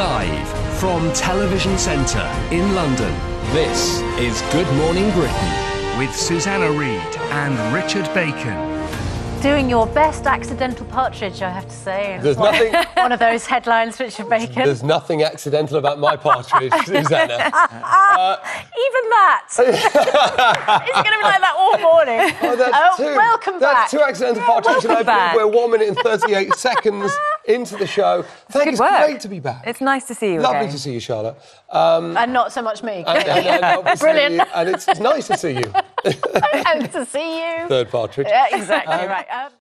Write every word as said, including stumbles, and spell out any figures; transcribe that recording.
Live from Television Centre in London, this is Good Morning Britain with Susanna Reid and Richard Bacon. Doing your best accidental partridge, I have to say. There's one, nothing... one of those headlines, Richard Bacon. There's nothing accidental about my partridge, Susanna. uh, Even that. It's going to be like that all morning. Oh, that's oh, two. Welcome that's back. two accidental partridges, and I back. believe we're one minute and thirty-eight seconds into the show. Thank you. It's work. great to be back. It's nice to see you Lovely again. to see you, Charlotte. Um, and not so much me. and, and, and obviously- Brilliant. And it's, it's nice to see you. I hope to see you. Third partridge. Yeah, exactly Um, right. Um,